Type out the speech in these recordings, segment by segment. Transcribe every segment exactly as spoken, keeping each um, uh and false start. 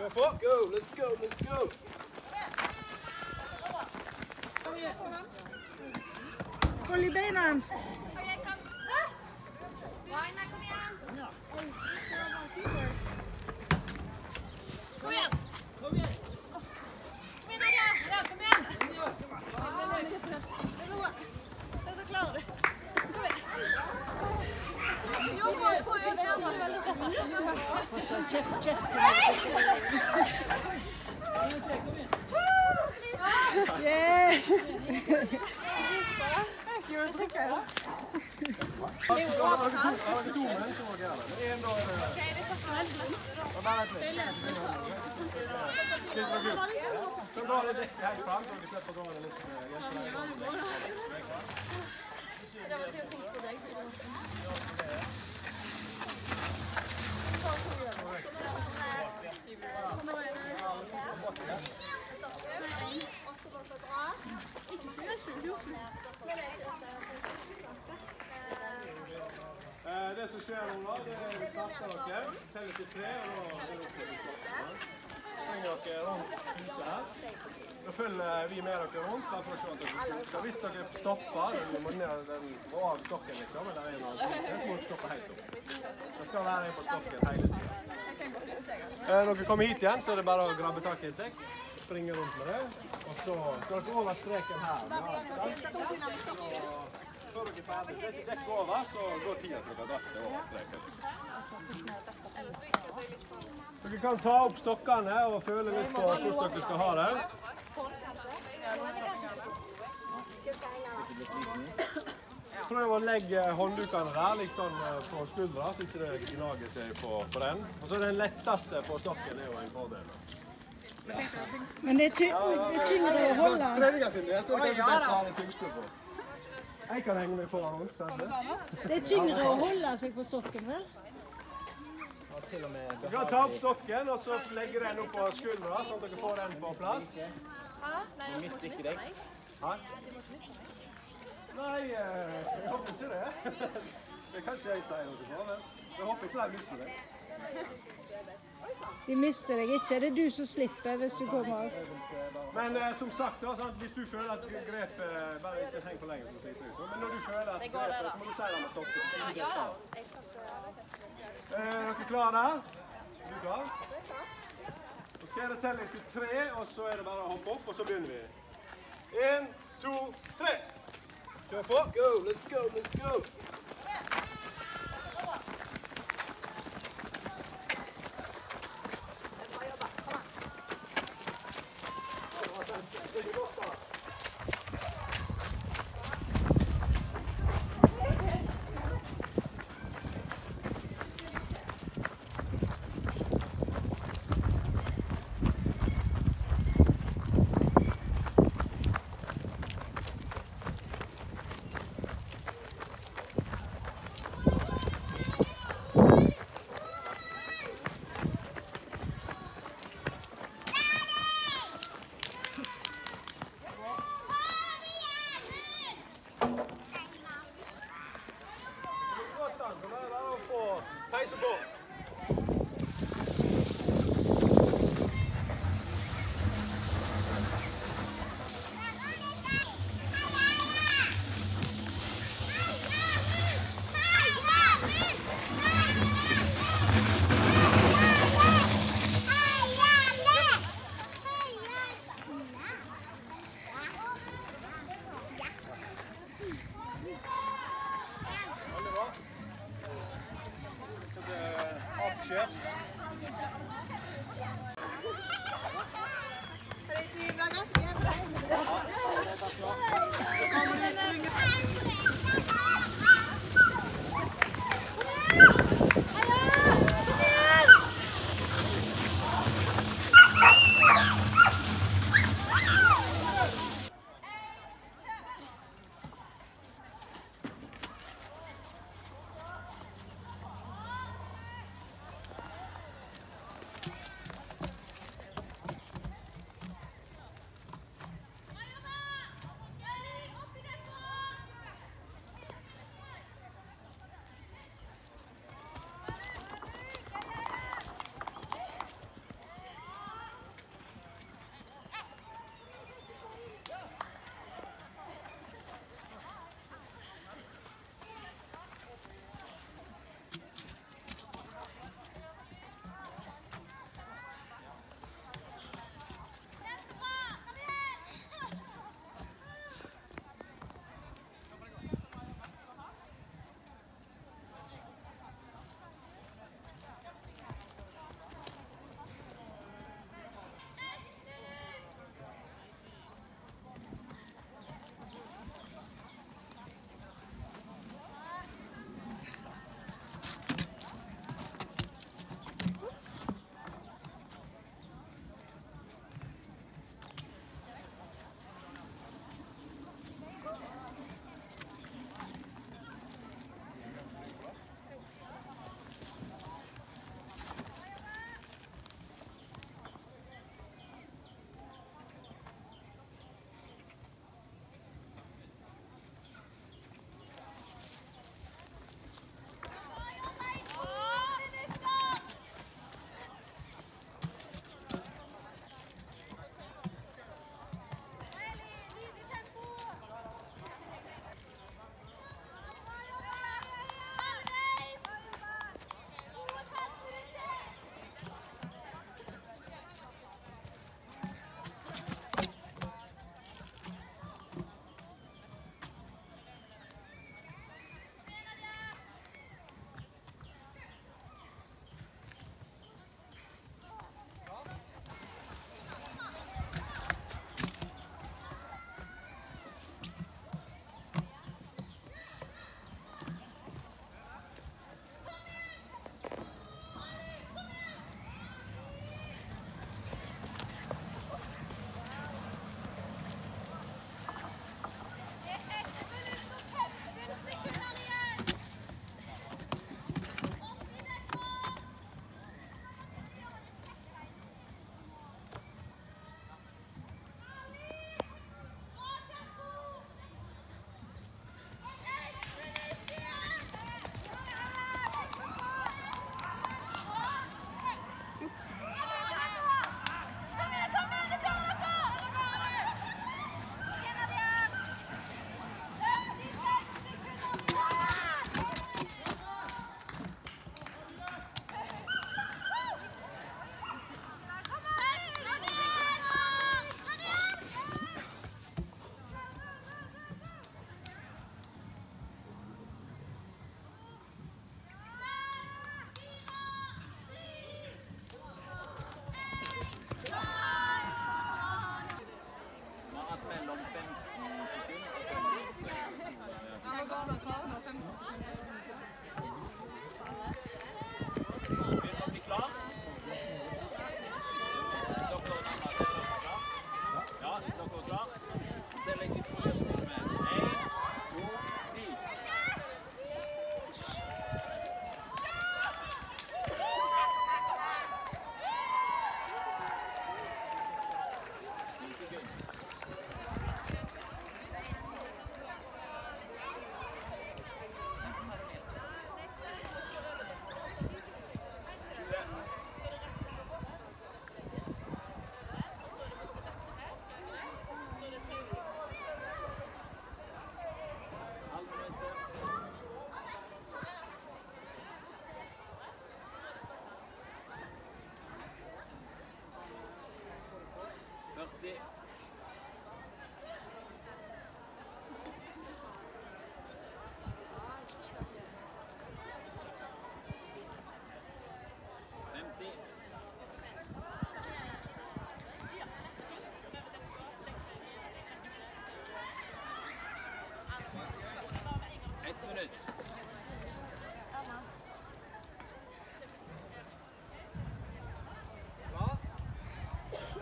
Kjør på. Go, let's go, let's go. Hold i beina hans. Raina, kom igjen. Kom igjen. Kom igjen. Kom igjen, Nadia. Ja, kom igjen. Er du klar? Jo, få få ut det her. Yes! Skal vi drikke her? Har du to menn som var gærne? En da er det... Ok, vi setter den. Skal dra litt ekstra helt frem, så vi slipper å dra det litt hjelp deg. Det var sikkert tyngst på deg, sikkert. Det som skjer nå da, det er vi starter dere, teller til tre, og da er det opp til stoppene. Trenger dere rundt huset her. Da følger vi med dere rundt, for å se at dere slutter. Hvis dere stopper, dere må ned den av stokken liksom, eller en av stokken, så må dere stoppe helt opp. Det skal være en på stokken hele tiden. Når dere kommer hit igjen, så er det bare å grabbe tak i et dekk, springe rundt med det, og så skal dere over streken her. Før dere er ferdig, det er ikke dekk over, så går tiden til dere har dratt det over streken. Dere kan ta opp stokkene og føle litt på hvordan dere skal ha det. Prøv å legge hånddukene der, litt sånn på skuldra, så ikke det gnager seg på, på den. Og så den letteste på stokken er jo en fordel. Men det er, ty det er tyngre å holde. For treninga sin del, så er det kanskje best å ha den tyngste på. Jeg kan henge meg på rundt, kanskje. Det er tyngre å holde seg på stokken, vel? Du kan ta opp stokken, og så legge den opp på skuldra, sånn at dere får den på plass. Du mister ikke deg. Hæ? Nei, jeg håper ikke det. Det kan ikke jeg si noe på, men jeg håper ikke de mister det. De mister deg ikke. Det er du som slipper hvis du kommer. Men eh, som sagt, da, sant, hvis du føler at grepet bare ikke heng for lenge, så sliter ut. Men når du føler at grepet, så må du si det med stoppen. Ja, jeg skal ikke gjøre det. Er dere klare der? Er du klar? Ok, da teller jeg til tre, og så er det bare å hoppe opp, og så begynner vi. En, to, tre. Kjør på. Go, let's go, let's go. Peise på. Kjør.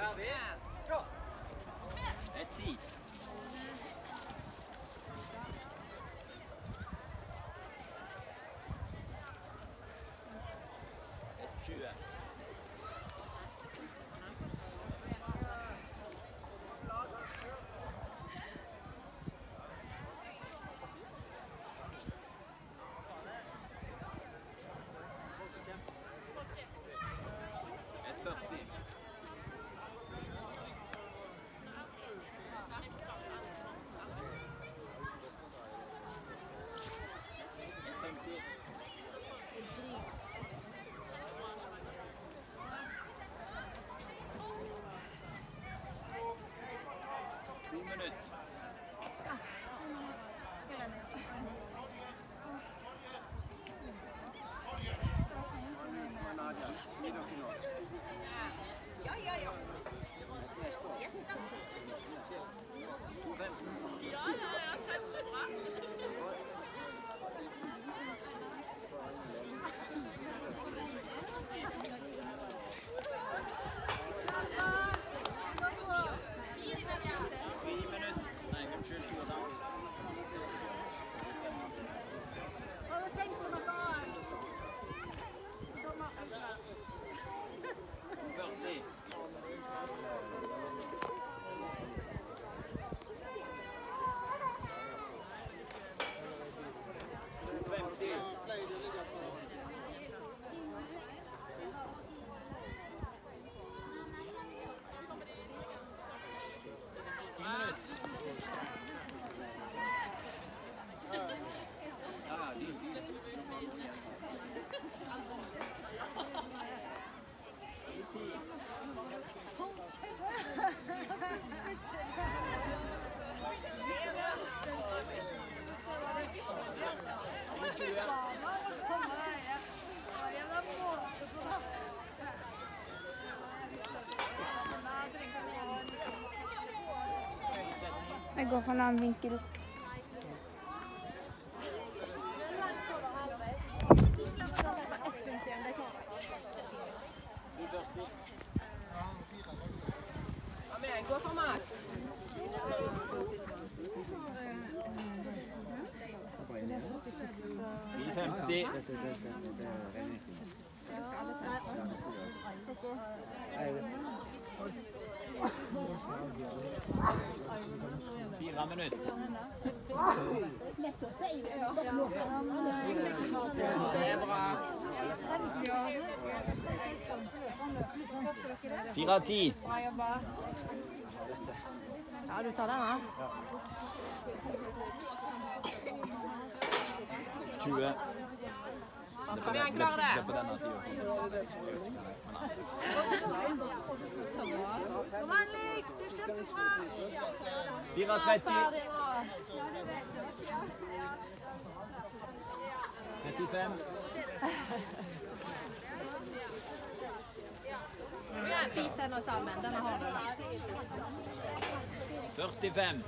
Ferdig? Kjør! Et ti. Et tjue. Et førti. To minutter. Nadia, gi dere nå. Ja, ja, ja. Yes, da. to femten. Ja, ja, ja, kjempebra. Tre minutter. Nei, unnskyld, to og et halvt. førti. femti. ti minutter. Ja, de, de. Jeg går for en annen vinkel. Kom igjen, gå for Max. fire femti. Fire minutter. Det er bra. Fire av ti. Ja, du tar den, da. tjue. Kom igjen, klarer det. Det er på denne siden. Kom an, Lix. Det er kjempebra. fire av tretti. trettifem. Kom igjen, bit denne sammen. Denne har du. førtifem.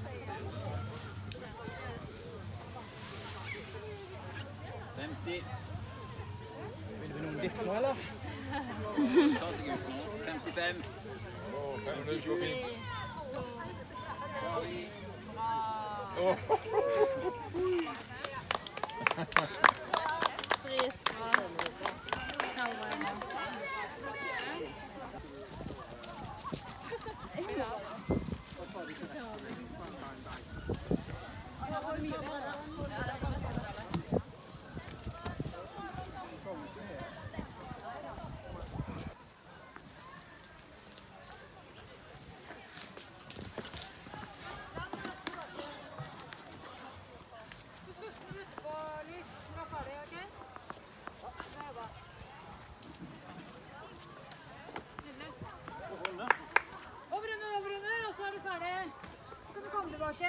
femti. Vil vi noen dips nå, eller? Ta seg ut nå. femtifem. fem minutter går fint. Dritbra. Over under, over under, og så er du ferdig. Så kan du komme tilbake.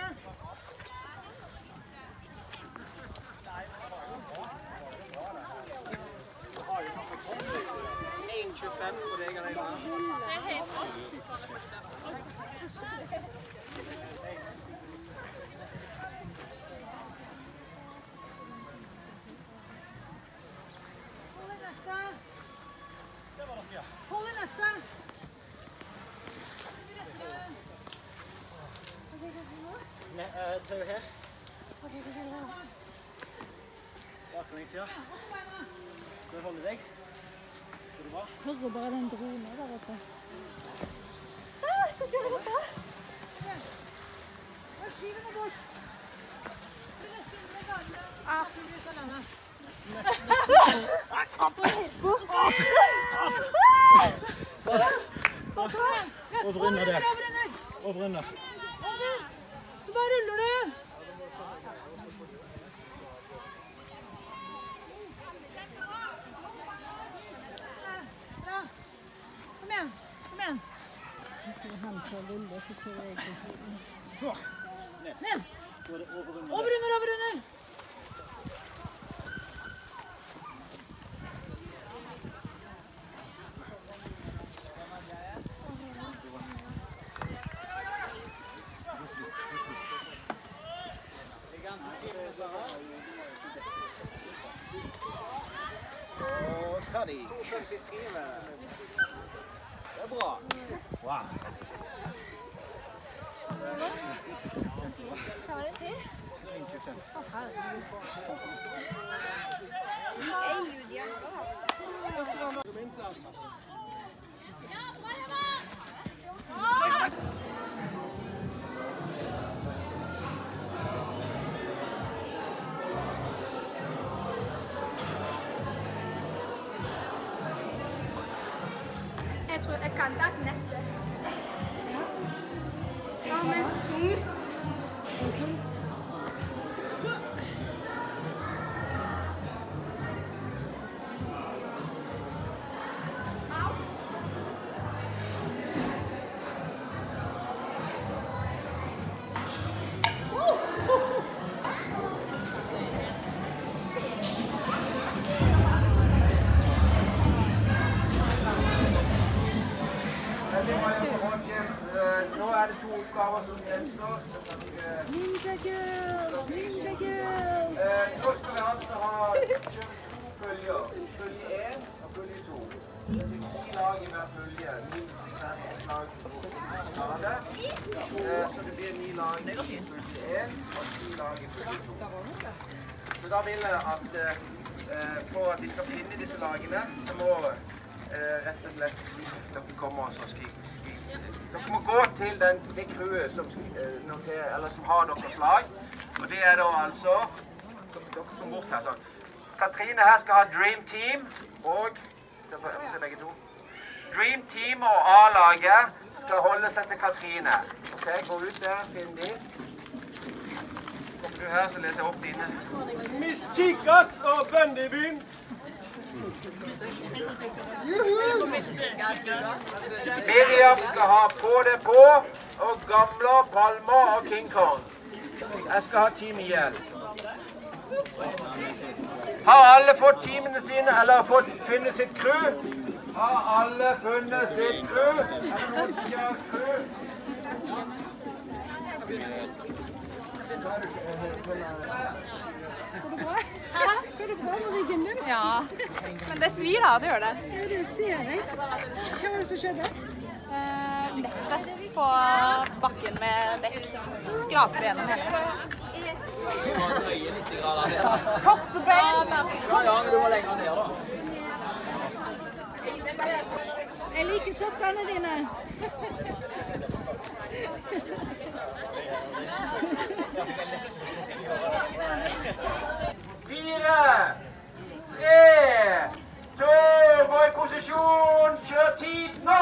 en tjuefem på deg alene. Det er helt rått. Hold i nettet. Hold i nettet. ser du her. Baklengs, ja. Skal du holde deg? Går det bra? Hører bare den dronen der oppe. Ah, hva skjer det oppe? Hva skiver nå bort? Ah, du blir så lenge. Nesten, nesten, nesten. Over under der. Over under. Så bare ruller du. Ja. Kom igjen. Kom igjen. Så han tar rulle, så står jeg på. Så. Ned. Så er det over under. Over under, over under. Og ferdig. Det er bra. Wow. en tjuefem. Jeg tror jeg kan ta den neste. Ja, men det er så tungt. Det er tungt. Nå er det to oppgaver som gjenstår. Ninja Girls! Ninja Girls! Nå skal vi altså ha følger. Følge én og følge to. Det er ti lag i hver følge. Minst seks lag på det. Så det blir ni lag i følge én og ti lag i følge to. Så da vil jeg at for at vi skal finne disse lagene, så må rett og slett dere komme og skrive. Dere må gå til den, det crewet som, som har deres lag, og det er da altså, dere som bort her sånn. Katrine her skal ha Dream Team, og, jeg får se begge to. Dream Team og A-laget skal holde seg til Katrine. Ok, gå ut der, finn de. Kommer du her, så leser jeg opp dine. Miss Chicas og Bøndibyen. Miriam skal ha På det på, og Gamla, Palma og King Kong. Jeg skal ha team igjen. Har alle fått teamene sine, eller fått funnet sitt crew? Har alle funnet sitt crew? Er det noen som ikke har crew? Går det bra med ryggen din? Ja, men det svir da, det gjør det. Ja, det ser jeg. Hva var det som skjedde? Eh, nettet på bakken med dekk skraper gjennom hele. Korte bein! Ja, ja, men du må lenger ned da. Jeg liker sokkene dine. Fire, tre, to, gå i posisjon, kjør tid nå!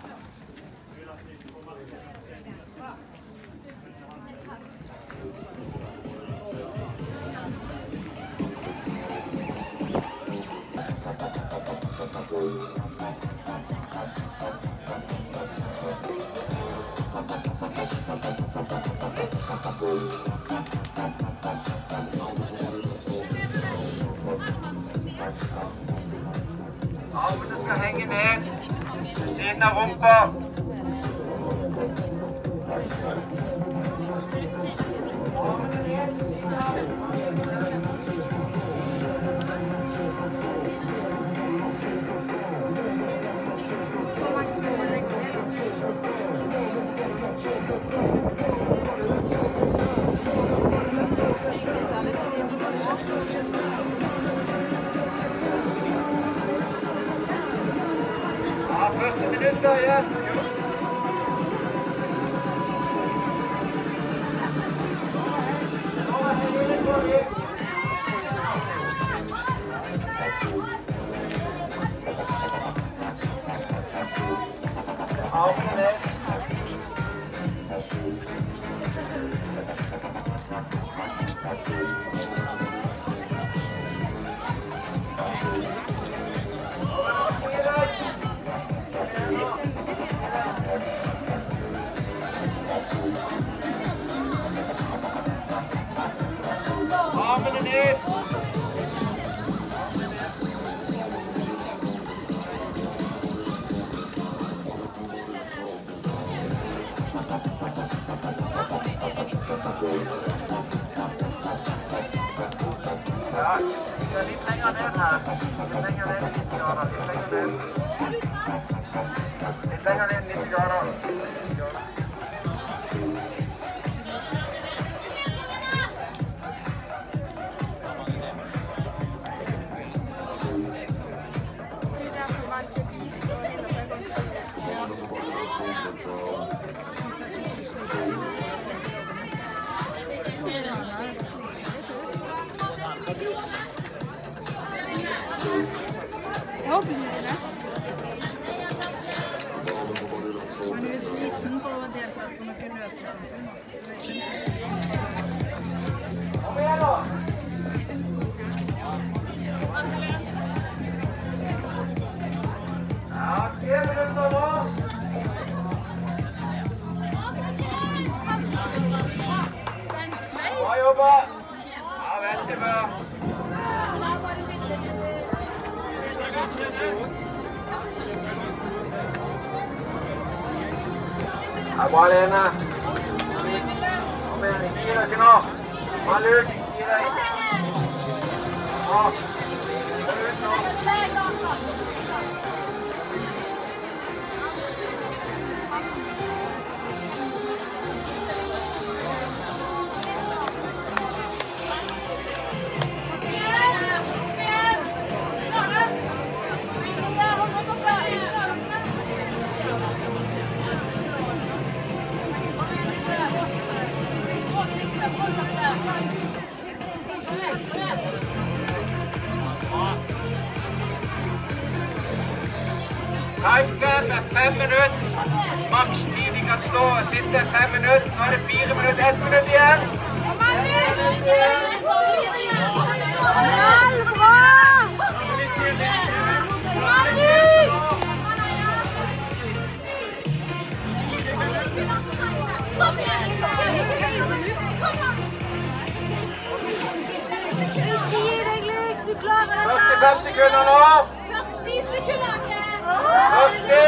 Armene skal henge ned, siden av rumpa. Thank you. førti minutter igjen. Armene ned. Armene ned. Ja, det er litt lenger ned her. Litt lenger ned, nitti grader. Litt lenger ned. Litt lenger ned, nitti grader. Jeg håper du gjør det. Man er sliten på å delta på noen løp. Kom igjen nå! Ja, tre minutter nå. Bra jobba. Ja, veldig bra. Ja, bra, Lene. Kom igjen, ikke gi dere nå. Ha lurt, ikke gi deg. Bra. Ha lurt nå. Timecap er fem minutter. Maks tid de kan stå og sitte fem minutter. Nå er det fire minutter, ett minutt igjen. førtifem sekunder nå. førti sekunder. førti.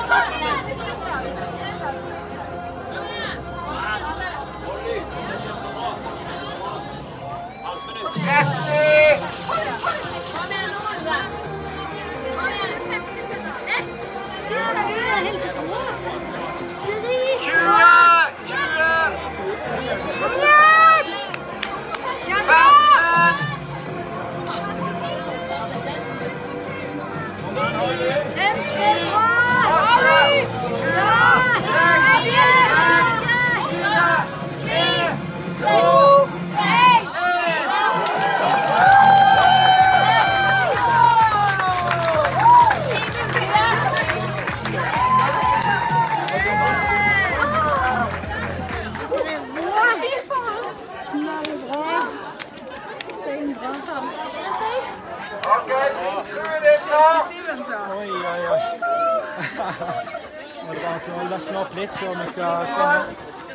Oi, oi, oi. Nå er det bare til å løsne opp litt før vi skal springe.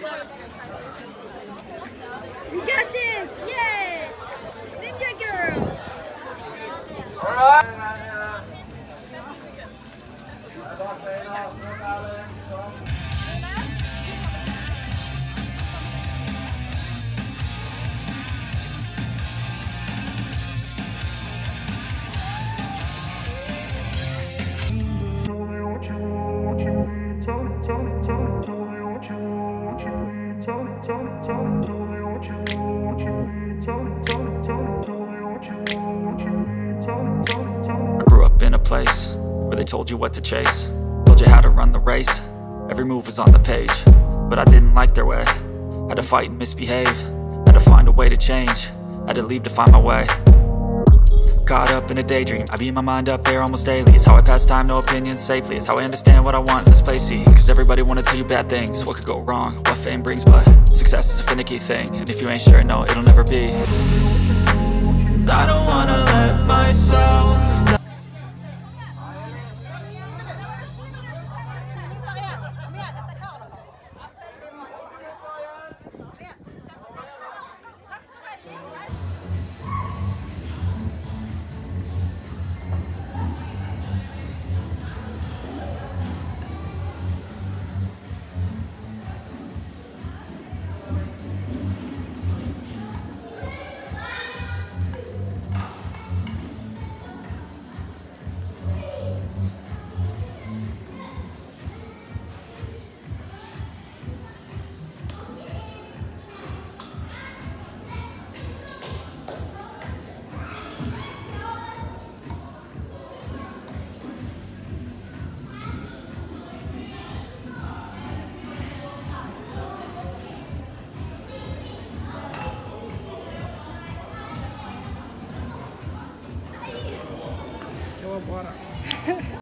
You got this! Yay! Ninja girls! All right. I grew up in a place where they told you what to chase, you how to run the race. Every move was on the page, but I didn't like their way. Had to fight and misbehave, had to find a way to change, had to leave to find my way. Caught up in a daydream, I beat my mind up there almost daily. It's how I pass time, no opinions safely. It's how I understand what I want in this place, see. Cause everybody wanna tell you bad things, what could go wrong, what fame brings. But success is a finicky thing, and if you ain't sure, no, it'll never be. I don't wanna let myself down. Det var bra da.